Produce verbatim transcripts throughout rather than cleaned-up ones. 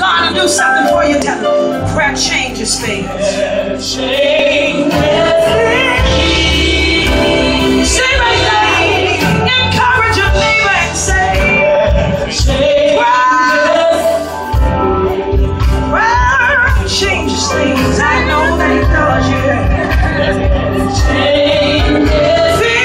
God will do something for you. Tell them, prayer changes things. Changes things. Say right there. Encourage your neighbor and say, prayer, prayer changes things. I know that it does, yeah. Changes things.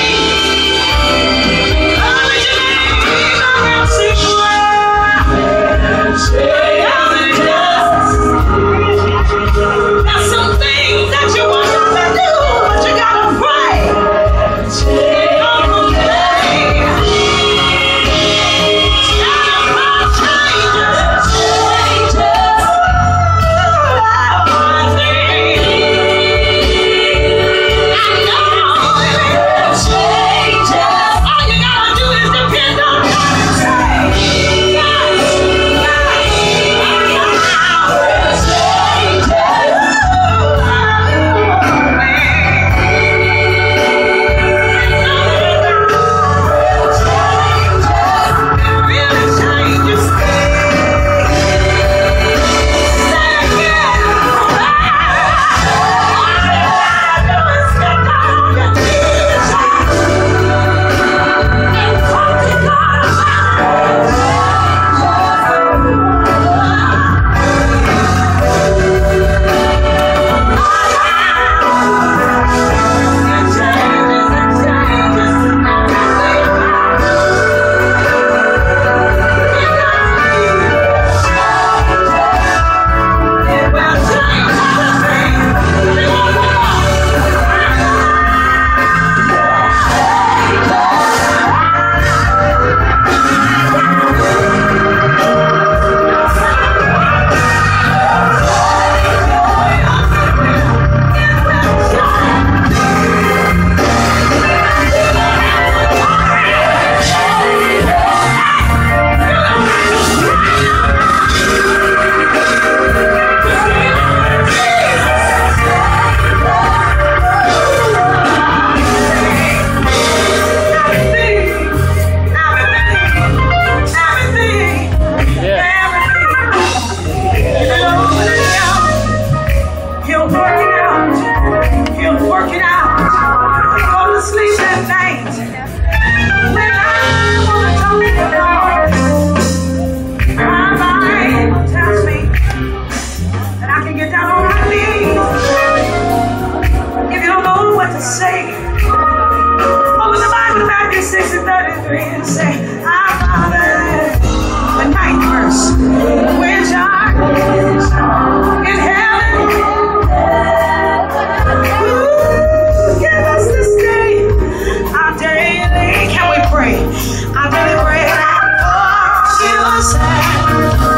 There's some things that you want to do, but you gotta pray. Can we pray? I really pray. Oh, give us